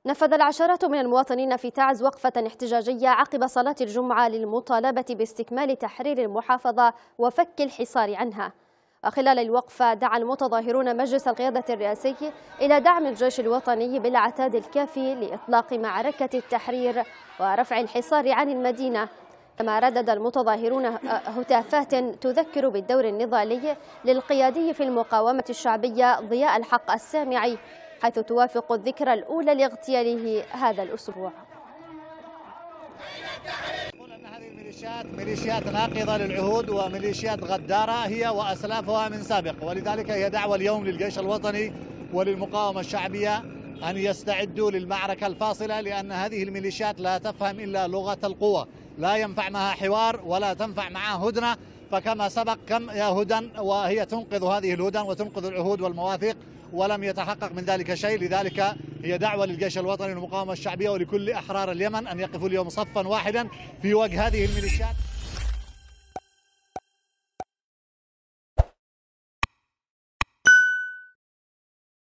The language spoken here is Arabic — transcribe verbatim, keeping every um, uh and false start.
نفذ العشرات من المواطنين في تعز وقفة احتجاجية عقب صلاة الجمعة للمطالبة باستكمال تحرير المحافظة وفك الحصار عنها. وخلال الوقفة دعا المتظاهرون مجلس القيادة الرئاسي إلى دعم الجيش الوطني بالعتاد الكافي لإطلاق معركة التحرير ورفع الحصار عن المدينة. كما ردد المتظاهرون هتافات تذكر بالدور النضالي للقيادي في المقاومة الشعبية ضياء الحق السامعي، حيث توافق الذكرى الأولى لاغتياله هذا الأسبوع. نقول أن هذه الميليشيات ميليشيات ناقضة للعهود وميليشيات غدارة هي وأسلافها من سابق، ولذلك هي دعوة اليوم للجيش الوطني وللمقاومة الشعبية أن يستعدوا للمعركة الفاصلة، لأن هذه الميليشيات لا تفهم إلا لغة القوة، لا ينفع معها حوار ولا تنفع معها هدنة. فكما سبق كم يا هدن، وهي تنقذ هذه الهدن وتنقذ العهود والمواثيق ولم يتحقق من ذلك شيء. لذلك هي دعوة للجيش الوطني والمقاومة الشعبية ولكل أحرار اليمن أن يقفوا اليوم صفا واحدا في وجه هذه الميليشيات.